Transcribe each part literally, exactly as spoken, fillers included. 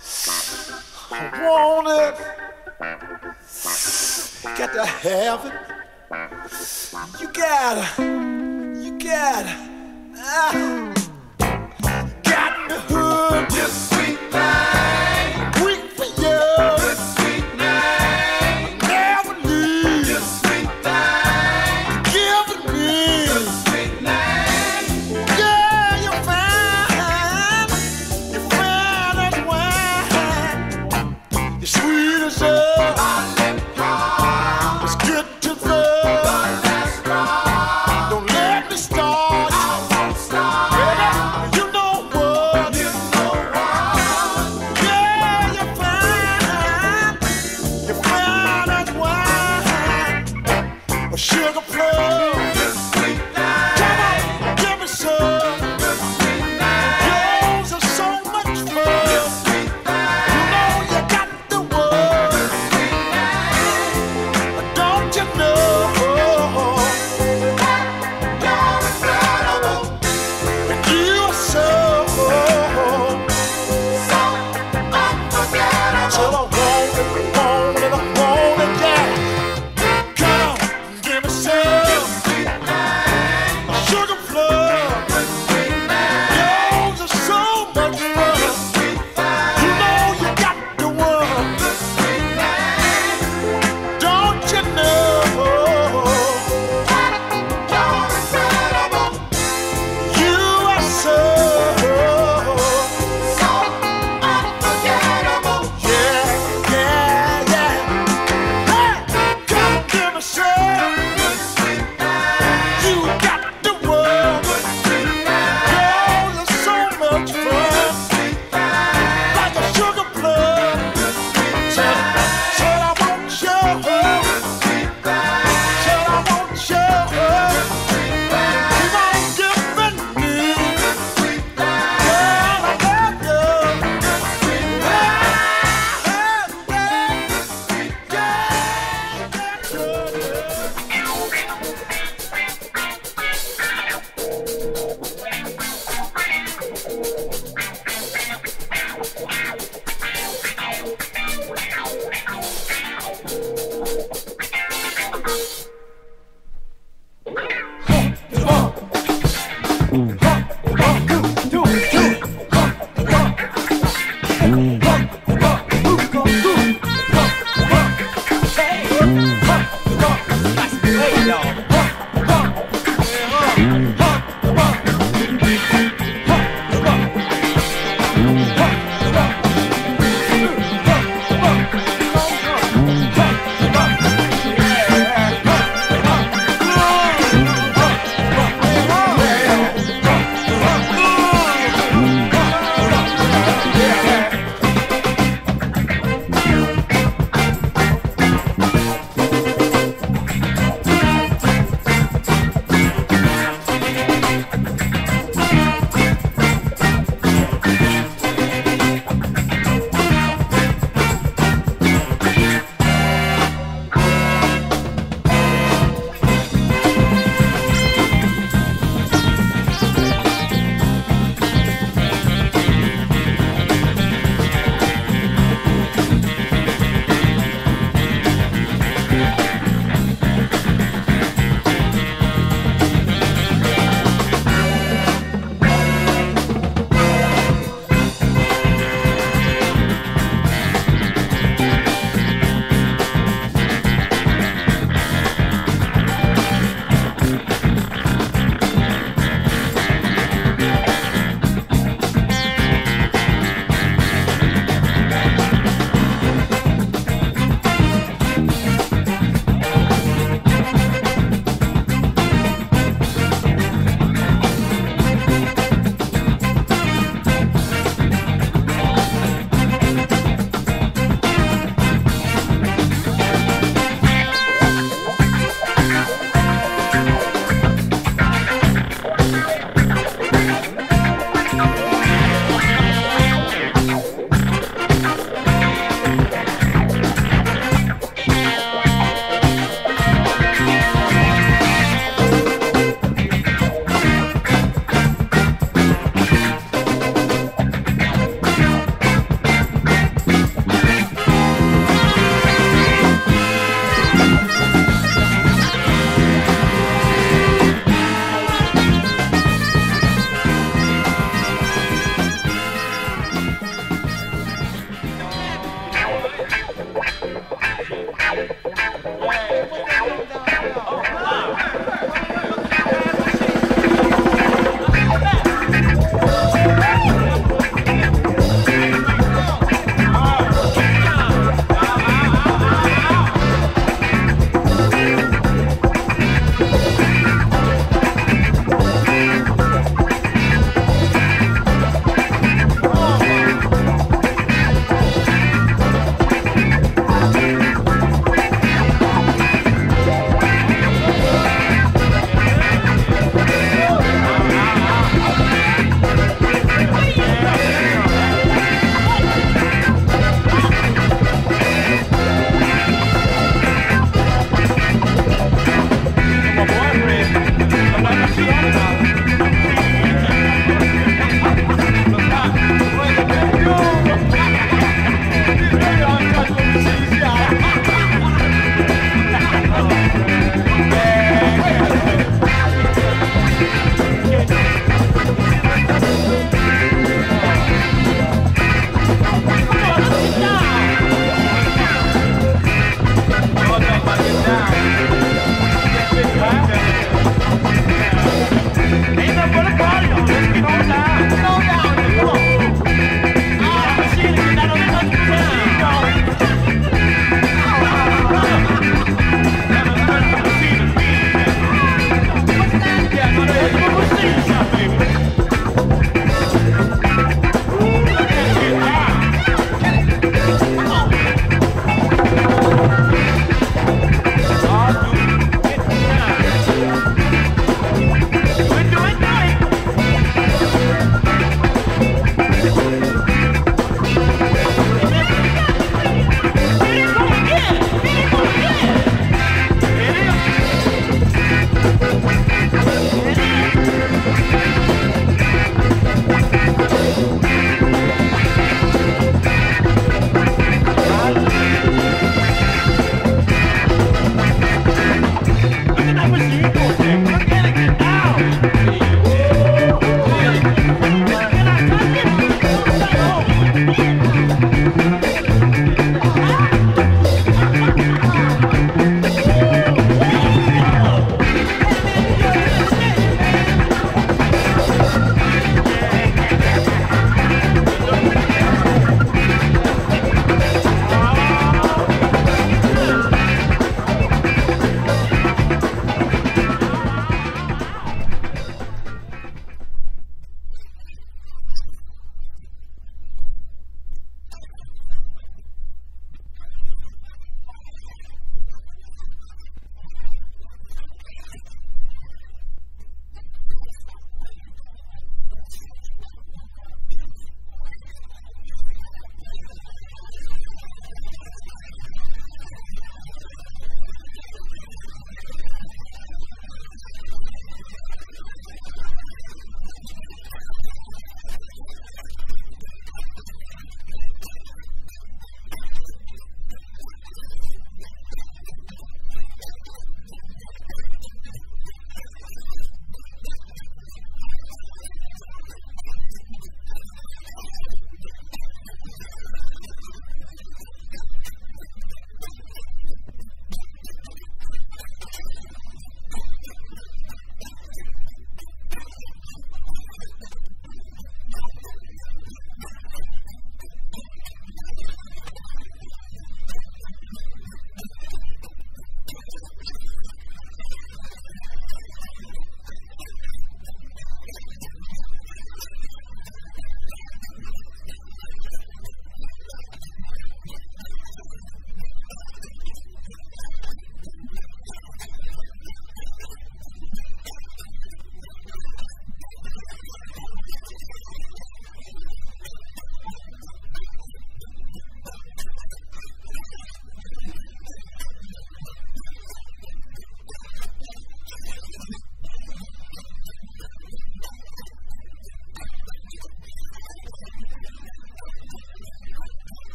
I want it. Got to have it. You gotta, you gotta. Ah. Got in the hood. Just sweet thing. Waiting for you. Good sweet name. Never leave. Just sweet thing. Giving me. Good sweet name. Yeah, you're fine. You're fine as wine. You're sweet as love. My lip gloss. It's good to love. But that's strong. Don't let me start. I won't stop. You know what? You know what? Yeah, you're fine. You're fine as wine. A sugar plum. Good sweet thing. Come on, give me some. Good sweet name. Yours are so much fun. Good sweet thing. You know you got the word. Good sweet name. Don't you know? You're incredible. And you are so. So unforgettable. Till I want it, want it, I want it, yeah. Come on, give me some. Sweet name. A sugar plum. Good sweet name. Yours are so much fun. Sweet thing. You know you got the one. Good sweet name. Don't you know? You're incredible. You are so. So unforgettable. Yeah, yeah, yeah. Hey, come on, give me some. Good sweet name. You got the one. Good sweet name. Yours are so much fun. Sweet thing. Like a sugar plum. Good sweet Said, name. said I want you. Good sweet thing. Said I want you. Sweet thing. Keep on giving me. Sweet thing. Girl, I love you. Sweet thing.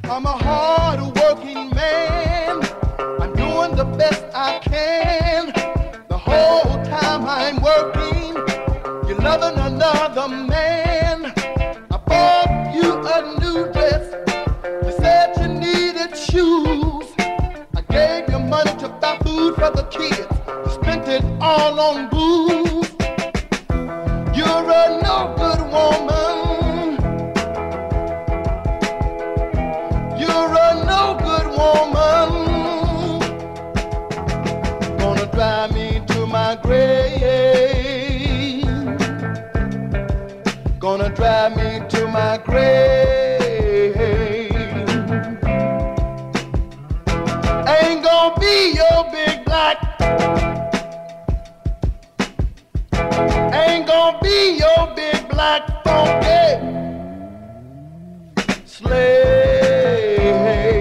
I'm a hard-working man. I'm doing the best I can. The whole time I'm working, you're loving another man. I bought you a new dress. You said you needed shoes. I gave you money to buy food for the kids. You spent it all on booze. You're a no good woman. You're a no good woman. Gonna drive me to my grave. Gonna drive me to my grave. Ain't gonna be your big black. Ain't gonna be your big black funky slave.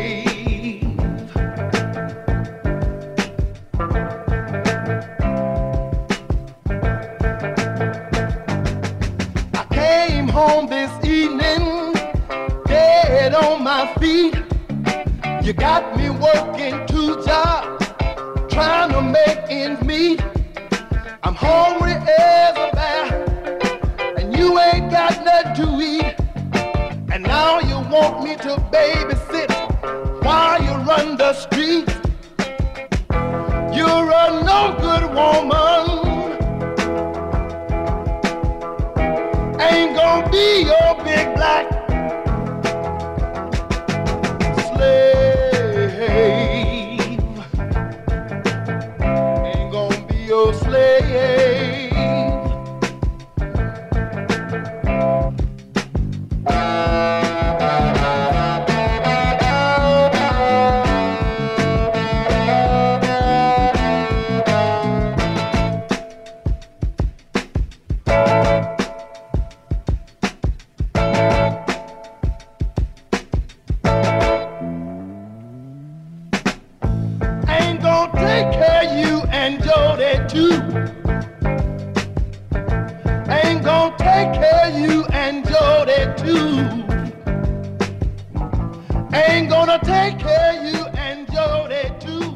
I came home this evening, dead on my feet. You got me working two jobs, trying to make ends meet. I'm hungry as a bear, and you ain't got nothing to eat. And now you want me to babysit while you run the streets. You're a no good woman. Ain't gonna be your big black slave. Ain't gonna be your slave. Ain't gonna take care of you and Jody too. Ain't gonna take care of you and Jody too. Ain't gonna take care of you and Jody too.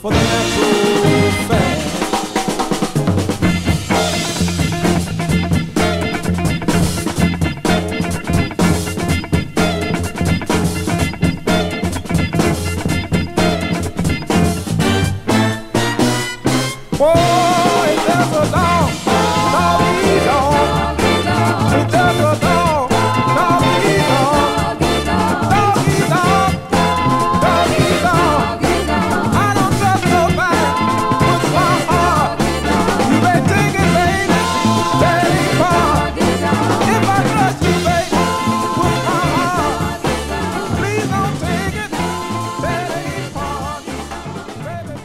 for the natural fact. Boy, there's a dog, doggy dog. There's a dog, doggy dog. Doggy dog, doggy dog. I don't trust nobody with my heart. You better take it, baby, that ain't far. If I trust you, baby, with my heart, please don't take it, that ain't far. Baby,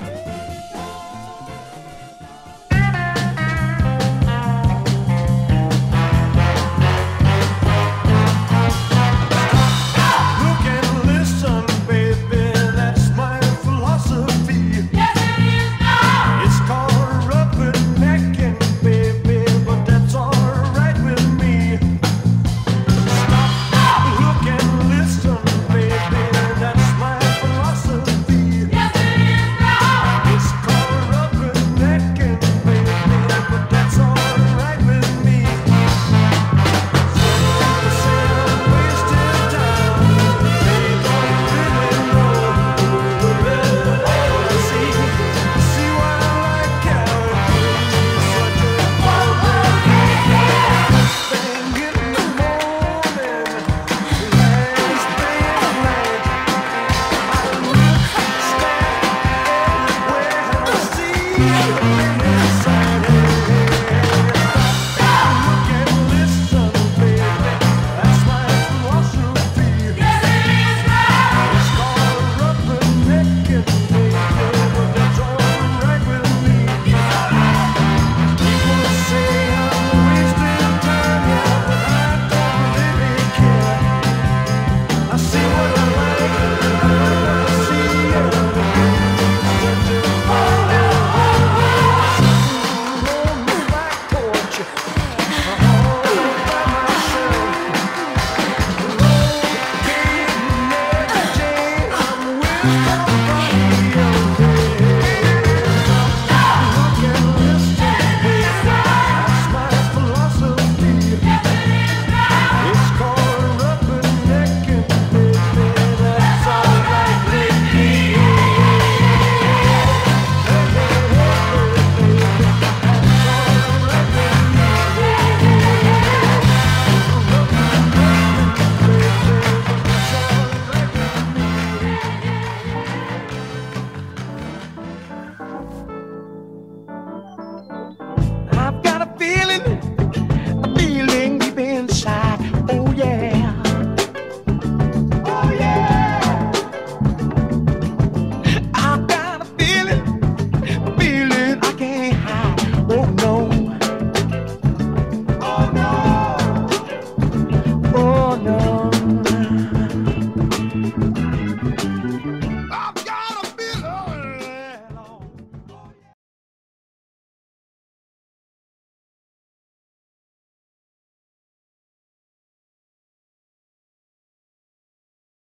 Look and listen, baby, that's my philosophy. Yes, it is now. It's called rubbernecking, baby, but that's alright with me. Stop, look and listen, baby, that's my philosophy. Yes, it is now. It's called rubbernecking, baby, but that's alright with me. Some say I'm wasting time, they don't really know. See, see what I like how it is such a thing in the morning, last thing at night. I look, stare everywhere I see.